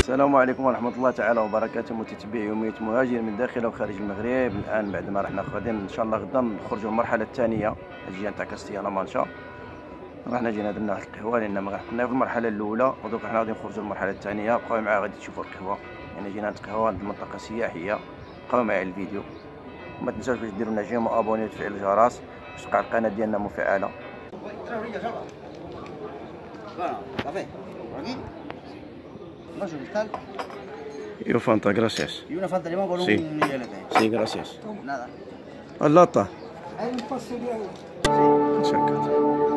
السلام عليكم ورحمة الله تعالى وبركاته، متتبعي يومية مهاجر من داخل وخارج المغرب. الآن بعد ما رحنا غادي إن شاء الله غدا نخرجوا المرحلة الثانية الجهة تاع كاستيا لا مانشا. رحنا جينا درنا واحد القهوة لأن ما كنا في المرحلة الأولى، ودوك حنا غادي نخرجوا المرحلة الثانية. بقاو معايا غادي تشوفوا القهوة، يعني جينا نتقهوى عند المنطقة السياحية. بقاو معايا الفيديو، وما تنساوش باش ديروا لنا جيم وابوني وتفعيل الجرس باش تبقى القناة ديالنا مفعلة. Io Fanta, gracias. Y una Fanta limón con Sí. un miguelete. Sí, gracias. Nada. اللقطة. Hay un paso de agua. شكرا.